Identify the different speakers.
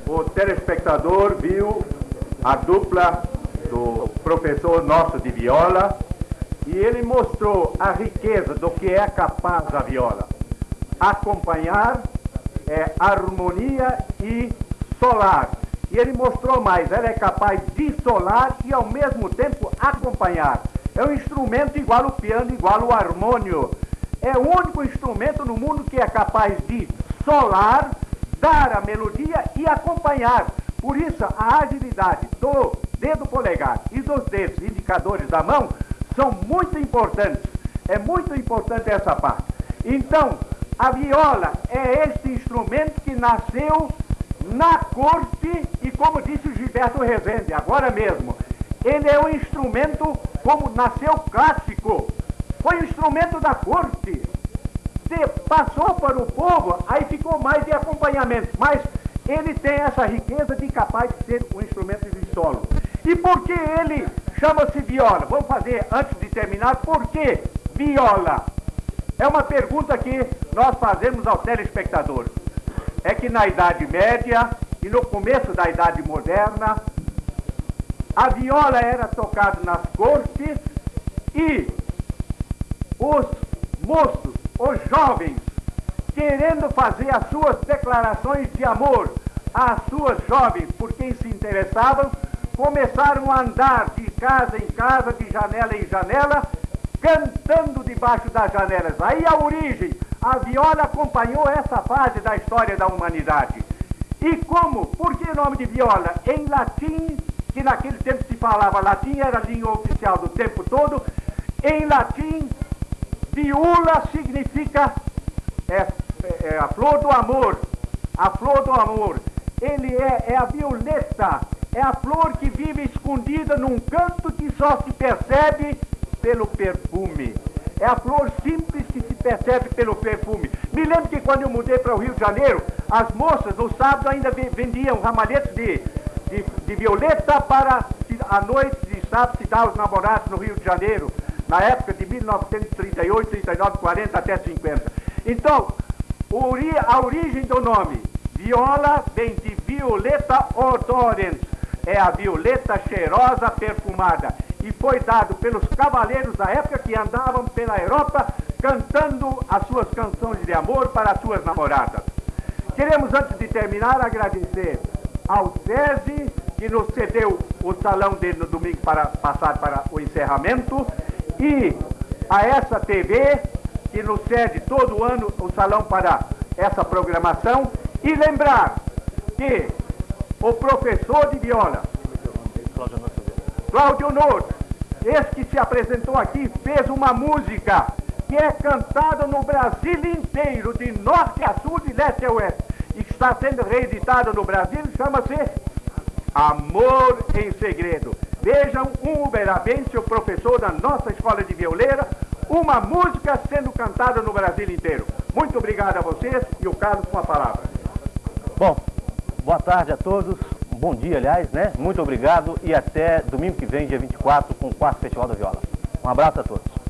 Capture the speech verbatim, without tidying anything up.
Speaker 1: o telespectador viu a dupla do professor nosso de viola e ele mostrou a riqueza do que é capaz a viola. Acompanhar, é, harmonia e solar. E ele mostrou mais, ela é capaz de solar e ao mesmo tempo acompanhar. É um instrumento igual ao piano, igual ao harmônio. É o único instrumento no mundo que é capaz de solar, dar a melodia e acompanhar. Por isso, a agilidade do dedo polegar e dos dedos indicadores da mão são muito importantes. É muito importante essa parte. Então, a viola é este instrumento que nasceu na corte e, como disse o Gilberto Rezende, agora mesmo, ele é um instrumento como nasceu clássico. Foi um instrumento da corte. Se passou para o povo, aí ficou mais de acompanhamento. Mas ele tem essa riqueza de capaz de ser um instrumento de solo. E por que ele chama-se viola? Vamos fazer, antes de terminar, por que viola? É uma pergunta que nós fazemos ao telespectador. É que na Idade Média e no começo da Idade Moderna, a viola era tocada nas cortes e os moços, os jovens, querendo fazer as suas declarações de amor às suas jovens por quem se interessavam, começaram a andar de casa em casa, de janela em janela, cantando debaixo das janelas. Aí a origem, a viola acompanhou essa fase da história da humanidade. E como? Por que o nome de viola? Em latim, que naquele tempo se falava latim, era a língua oficial do tempo todo, em latim, viula significa é, é, a flor do amor, a flor do amor. Ele é, é a violeta, é a flor que vive escondida num canto que só se percebe pelo perfume. É a flor simples que se percebe pelo perfume. Me lembro que quando eu mudei para o Rio de Janeiro, as moças no sábado ainda vendiam ramalhetes de, de, de violeta para a noite de sábado se dar aos namorados no Rio de Janeiro, na época de mil novecentos e trinta e oito, trinta e nove, quarenta até cinquenta. Então, a origem do nome, viola, vem de violeta odorens, é a violeta cheirosa perfumada. E foi dado pelos cavaleiros da época que andavam pela Europa cantando as suas canções de amor para as suas namoradas. Queremos, antes de terminar, agradecer ao SESI, que nos cedeu o salão dele no domingo para passar para o encerramento, e a essa T V, que nos cede todo ano o salão para essa programação, e lembrar que o professor de viola, Cláudio Noto, esse que se apresentou aqui, fez uma música que é cantada no Brasil inteiro, de norte a sul, de leste a oeste, e que está sendo reeditada no Brasil, chama-se Amor em Segredo. Vejam um uberabense, o professor da nossa escola de violeira, uma música sendo cantada no Brasil inteiro. Muito obrigado a vocês e o Carlos com a palavra.
Speaker 2: Bom, boa tarde a todos. Bom dia, aliás, né? Muito obrigado e até domingo que vem, dia vinte e quatro, com o quarto Festival da Viola. Um abraço a todos.